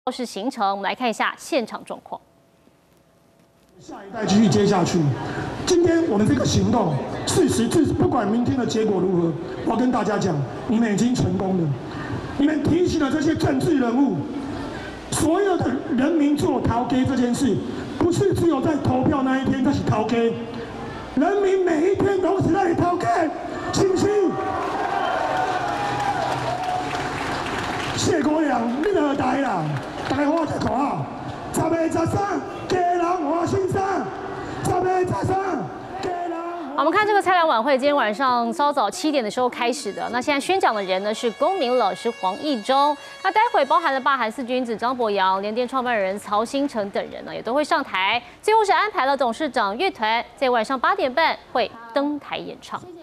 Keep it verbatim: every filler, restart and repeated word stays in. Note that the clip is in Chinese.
是行程，我们来看一下现场状况。 下一代继续接下去。今天我们这个行动，事实至不管明天的结果如何，我要跟大家讲，你们已经成功了。你们提醒了这些政治人物，所有的人民做逃给这件事，不是只有在投票那一天才是逃给，人民每一天都是在逃给，信不信？谢国良，你何台啦？大家好，一口号：十月十三，家人换新衫；十月十三。 我们看这个菜篮晚会，今天晚上稍早七点的时候开始的。那现在宣讲的人呢是公民老师黄义中。那待会包含了罢韩四君子张博洋、联电创办人曹兴诚等人呢，也都会上台。最后是安排了董事长乐团在晚上八点半会登台演唱。